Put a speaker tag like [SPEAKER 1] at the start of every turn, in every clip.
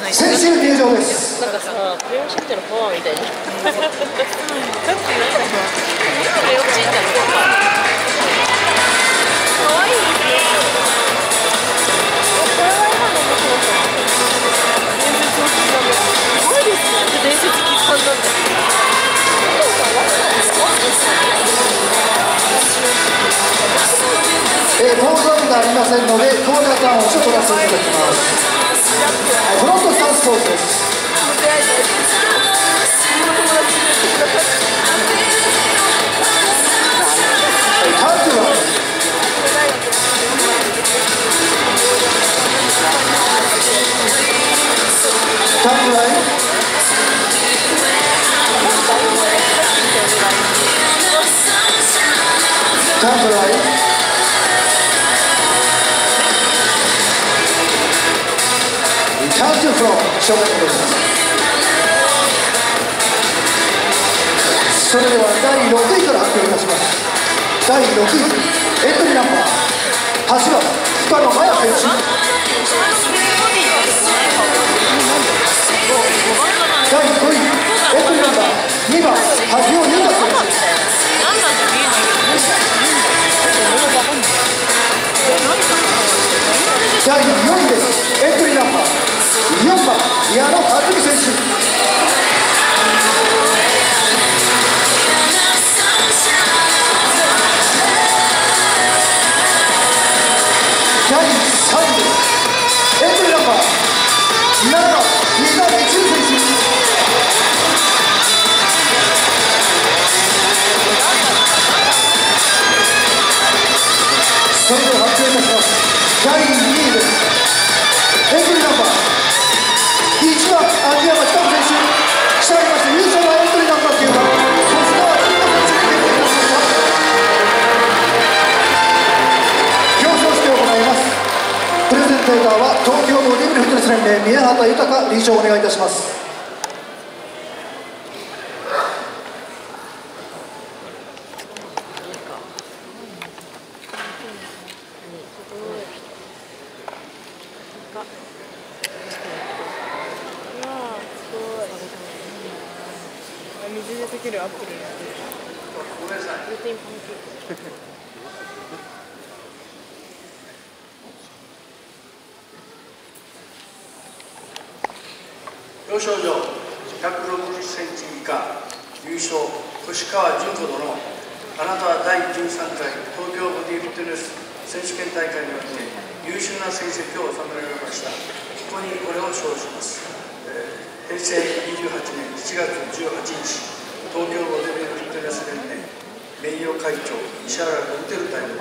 [SPEAKER 1] 選手入場です。
[SPEAKER 2] なんかさ、クレヨンしんちゃんのパワーみたいに。なんて言われたの？クレヨンしんちゃんのパワー。可愛いですね。これは今の面白さ。伝説を刻む。すごいですね。伝説刻んだんだ。
[SPEAKER 1] ポーズアップがありませんので、コーナーターンをちょっと出していただきます。フロントスタンスポーズです。ターントゥワン。ターントゥワン。ターントゥワン。ターントゥフロー、正面です。それでは第6位から発表いたします。第6位、エントリーナンバー8番、深野麻也選手。第5位、エントリーナンバー2番、萩尾優太選手。第4位です。エントリーナンバー4番、矢野克美選手。第3位です。エントリーナンバー7番、水谷隼選手。それでは発表いたします。第2位です。エントリーナンバー1番、秋山北選手。したがいまして優勝はエントリーナンバー9番、星川純子選手に決定いたしました。表彰式を行います。プレゼンテーターは東京ボディビルフィットネス連盟宮畑豊理事長をお願いいたします。
[SPEAKER 2] 水で溶けるアップル。ごめんなさい。ルーティンパンケーキ。
[SPEAKER 3] 表彰状160センチ以下優勝星川純子殿、あなたは第13回東京ボディフィットネス選手権大会において優秀な成績を収められました。ここにこれを称します。平成28年7月18日東京ボディフィットネス連盟名誉会長石原ロテル代表。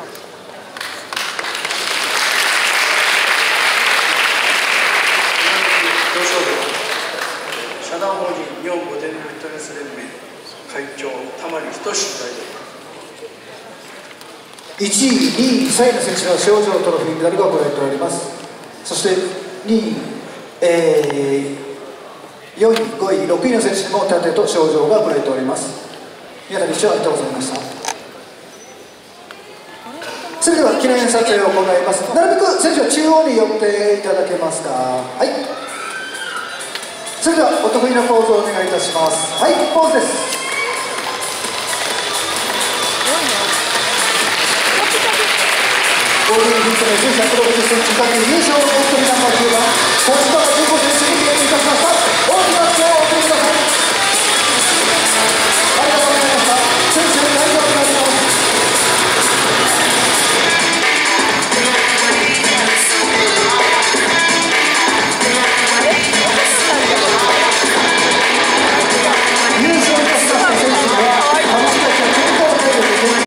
[SPEAKER 3] 表彰状社団法人日本ボディフィットネス連盟会長玉利仁代表。
[SPEAKER 1] 1位、2位、3位の選手の賞状トロフィーメダルが行われております。そして2位、4位、5位、6位の選手にも盾と賞状が行われております。宮田理事長ありがとうございました。それでは記念撮影を行います。なるべく選手は中央に寄っていただけますか。はい、それではお得意なポーズをお願いいたします。はい、ポーズです。ボディフィットネス160センチ級優勝のエントリーナンバー9